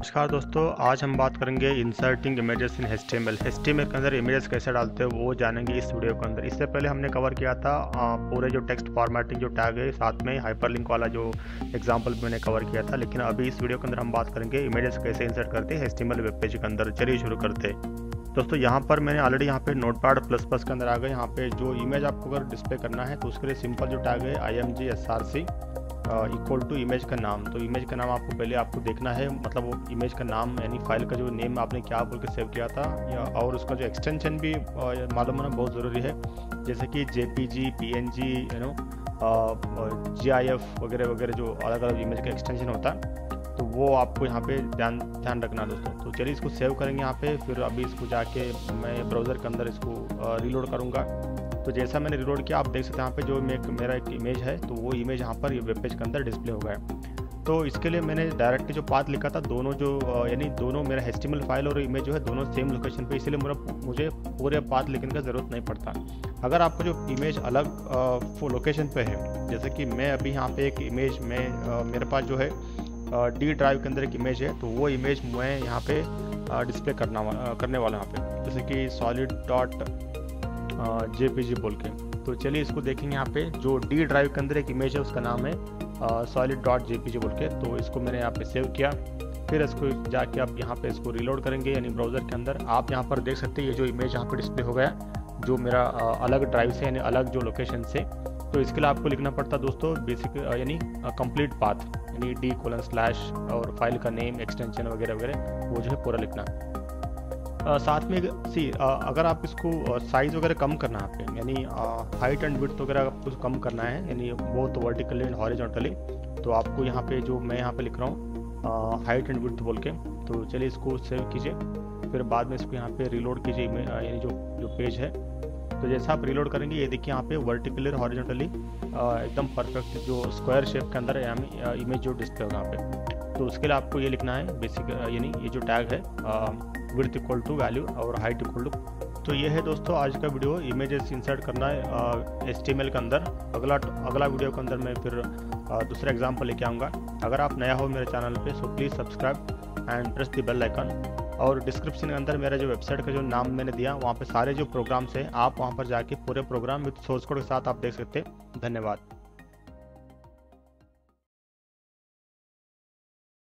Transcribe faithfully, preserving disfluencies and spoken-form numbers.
नमस्कार दोस्तों, आज हम बात करेंगे inserting images in H T M L H T M L के अंदर इमेजेस कैसे डालते हो वो जानेंगे इस वीडियो के अंदर। इससे पहले हमने कवर किया था आ, पूरे जो टेक्स्ट फॉर्मेटिंग जो टैग है, साथ में हाइपरलिंक वाला जो एग्जांपल भी मैंने कवर किया था। लेकिन अभी इस वीडियो के अंदर हम बात करेंगे इमेजेस कैसे इंसर्ट करते हैं H T M L web page के अंदर। चलिए शुरू करते हैं दोस्तों। यहाँ पर मैंने ऑलरेडी यहाँ पे नोटपैड प्लस प्लस के अंदर आ गए। यहाँ पे जो इमेज आपको अगर डिस्प्ले करना है तो उसके लिए सिंपल जो टैग है I M G S R C equal to image का नाम। तो इमेज का नाम आपको पहले आपको देखना है, मतलब वो इमेज का नाम यानी फाइल का जो नेम आपने क्या बोल के सेव किया था, या और उसका जो एक्सटेंशन भी मालूम होना बहुत ज़रूरी है, जैसे कि JPG, PNG, you know, GIF वगैरह वगैरह जो अलग अलग इमेज का एक्सटेंशन होता है, तो वो आपको यहाँ पे ध्यान ध्यान रखना दोस्तों। तो चलिए इसको सेव करेंगे यहाँ पे। फिर अभी इसको जाके मैं ब्राउज़र के अंदर इसको रीलोड करूँगा। तो जैसा मैंने रिलोड किया आप देख सकते हैं यहाँ पे जो मे मेरा एक इमेज है, तो वो इमेज यहाँ पर वेब पेज के अंदर डिस्प्ले हो गया है। तो इसके लिए मैंने डायरेक्टली जो पाथ लिखा था, दोनों जो यानी दोनों मेरा H T M L file और इमेज जो है दोनों सेम लोकेशन पे, इसलिए मेरा मुझे पूरे पाथ लिखने का ज़रूरत नहीं पड़ता। अगर आपको जो इमेज अलग लोकेशन पे है, जैसे कि मैं अभी यहाँ पे एक इमेज में मेरे पास जो है डी ड्राइव के अंदर एक इमेज है, तो वो इमेज मैं यहाँ पे डिस्प्ले करना करने वाला यहाँ पे, जैसे कि सॉलिड डॉट जेपीजी बोल के। तो चलिए इसको देखेंगे। यहाँ पे जो डी ड्राइव के अंदर एक इमेज है उसका नाम है सॉलिड डॉट जेपीजी बोल के। तो इसको मैंने यहाँ पे सेव किया। फिर इसको जाके आप यहाँ पे इसको रीलोड करेंगे, यानी ब्राउज़र के अंदर आप यहाँ पर देख सकते हैं ये जो इमेज यहाँ पे डिस्प्ले हो गया, जो मेरा आ, अलग ड्राइव से यानी अलग जो लोकेशन से। तो इसके लिए आपको लिखना पड़ता दोस्तों बेसिक यानी कंप्लीट पाथ, यानी डी कोलन स्लैश और फाइल का नेम, एक्सटेंशन वगैरह वगैरह वो जो है पूरा लिखना। Uh, साथ में सी uh, अगर आप इसको साइज़ uh, वगैरह कम करना है पे, यानी हाइट एंड विड्थ वगैरह आपको कम करना है, यानी बोथ वर्टिकली एंड हॉरिजॉन्टली, तो आपको यहाँ पे जो मैं यहाँ पे लिख रहा हूँ हाइट एंड विड्थ बोल के। तो चलिए इसको सेव कीजिए, फिर बाद में इसको यहाँ पे रीलोड कीजिए, यानी जो जो पेज है। तो जैसा आप रीलोड करेंगे ये देखिए यहाँ पे वर्टिकली और हॉरिजॉन्टली एकदम परफेक्ट जो स्क्वायर शेप के अंदर इमेज जो डिस्प्ले होगा यहाँ पे। तो उसके लिए आपको ये लिखना है बेसिक, यानी ये जो टैग है विड्थ इक्वल टू वैल्यू और हाइट इक्वल टू। तो ये है दोस्तों आज का वीडियो, इमेजेस इंसर्ट करना है एच टी एम एल के अंदर। अगला अगला वीडियो के अंदर मैं फिर आ, दूसरा एग्जाम्पल लेके आऊँगा। अगर आप नया हो मेरे चैनल पे so please subscribe and press the bell icon. और डिस्क्रिप्शन के अंदर मेरा जो वेबसाइट का जो नाम मैंने दिया, वहाँ पे सारे जो प्रोग्राम्स हैं आप वहाँ पर जाके पूरे प्रोग्राम विद सोर्स कोड के साथ आप देख सकते हैं। धन्यवाद।